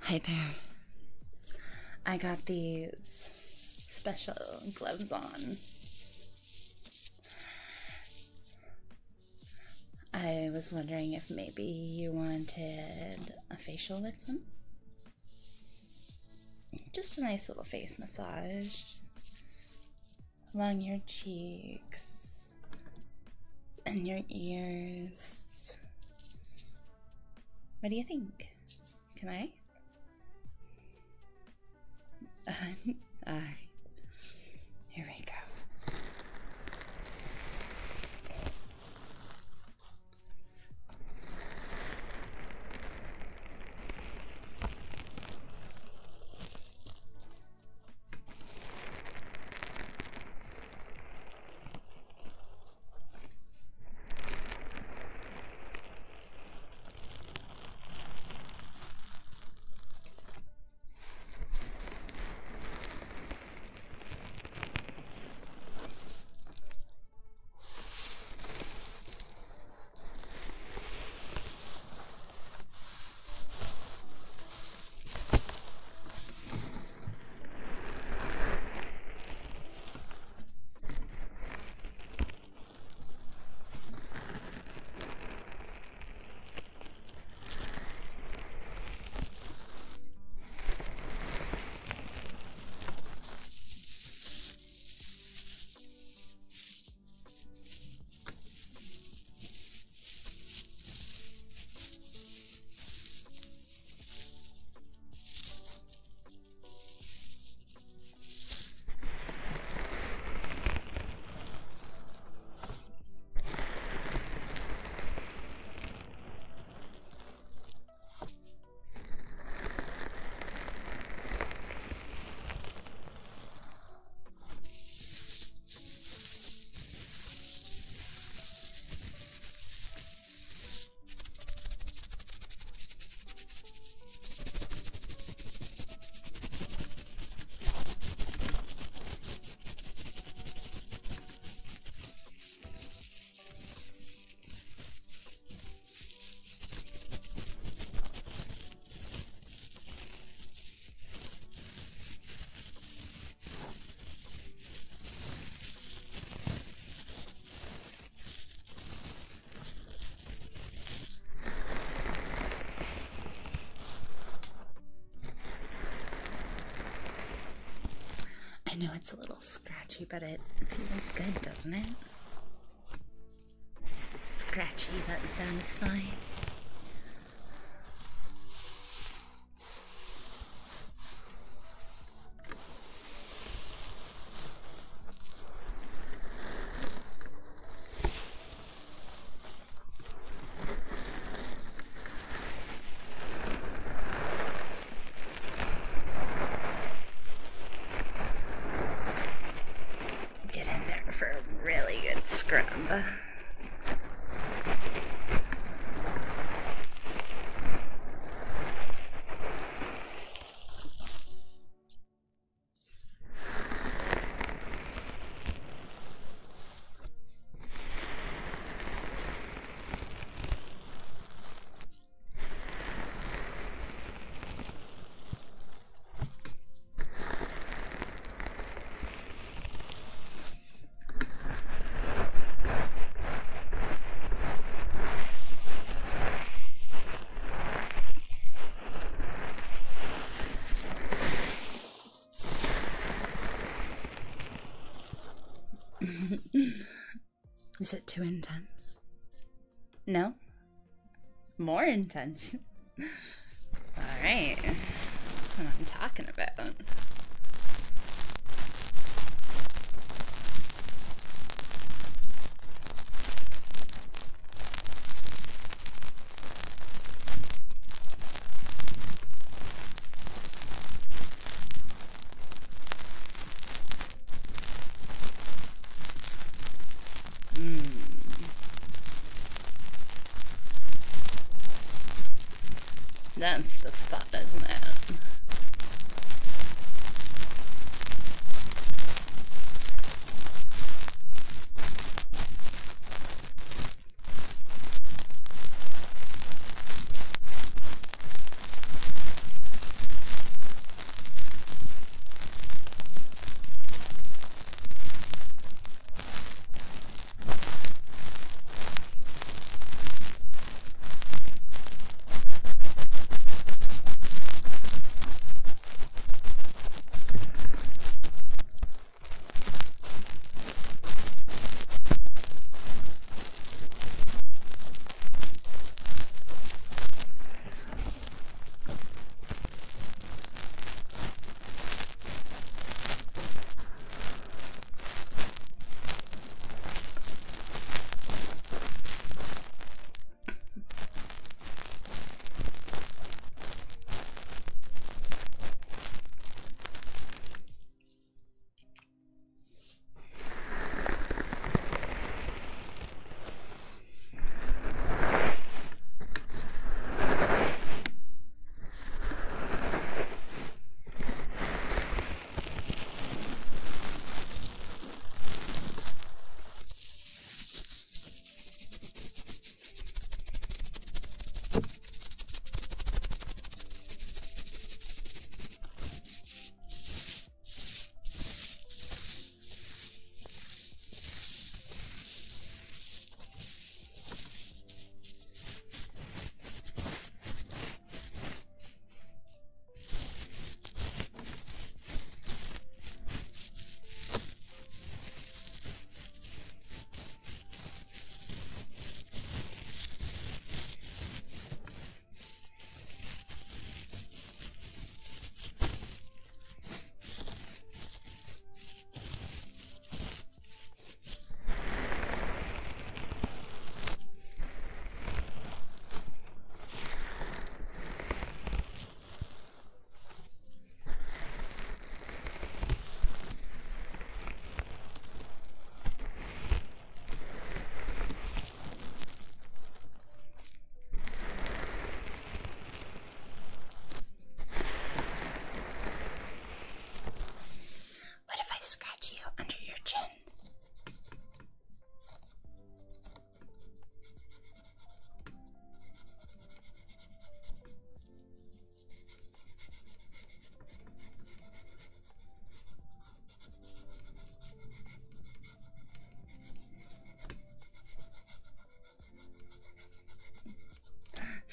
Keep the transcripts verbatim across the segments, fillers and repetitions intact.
Hi there. I got these special gloves on. I was wondering if maybe you wanted a facial with them. Just a nice little face massage along your cheeks and your ears. What do you think? Can I? Uh, Alright. Here we go. I know it's a little scratchy, but it feels good, doesn't it? Scratchy but satisfying. Get in there for a really good scrub. Is it too intense? No? More intense? Alright. That's what I'm talking about. That's the spot, isn't it?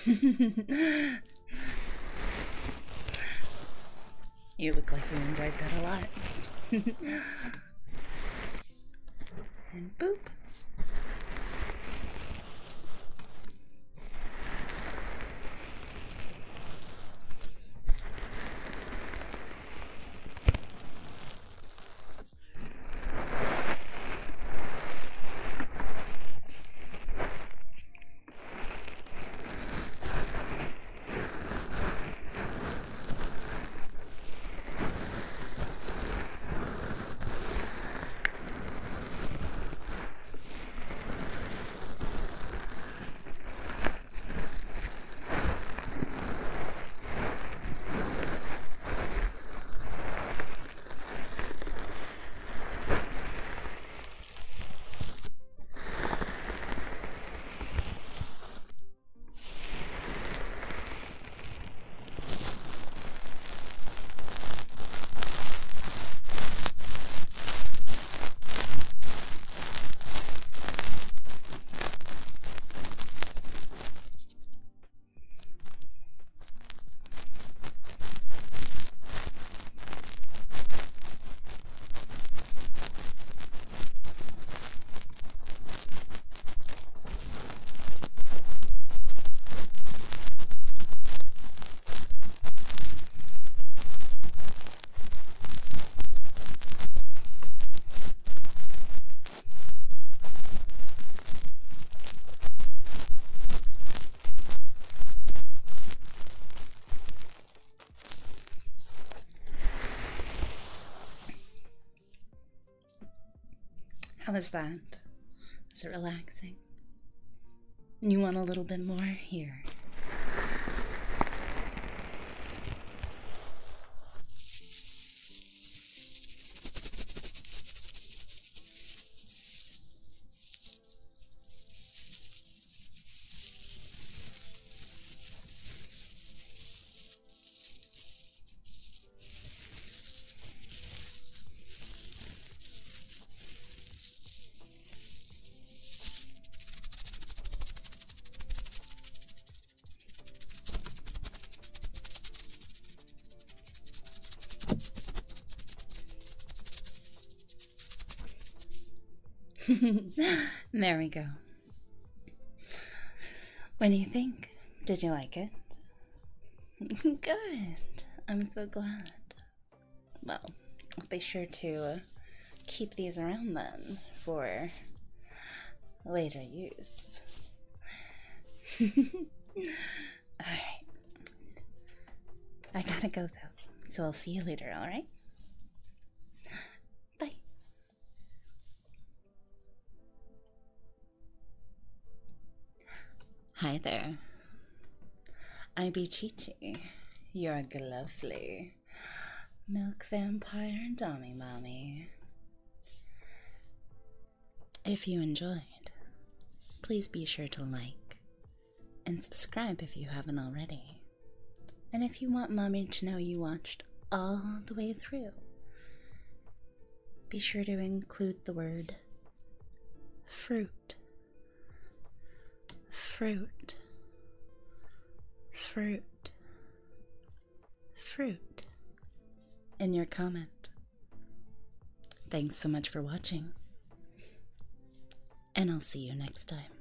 You look like you enjoyed that a lot. And boop. How was that? Is it relaxing? You want a little bit more? Here. There we go. What do you think? Did you like it? Good. I'm so glad. Well, I'll be sure to uh, keep these around then for later use. Alright. I gotta go though, so I'll see you later, alright? Bye. Hi there. I be Chi-Chi, your lovely milk vampire dummy mommy. If you enjoyed, please be sure to like and subscribe if you haven't already. And if you want mommy to know you watched all the way through, be sure to include the word fruit. Fruit. Fruit. Fruit in your comment. Thanks so much for watching, and I'll see you next time.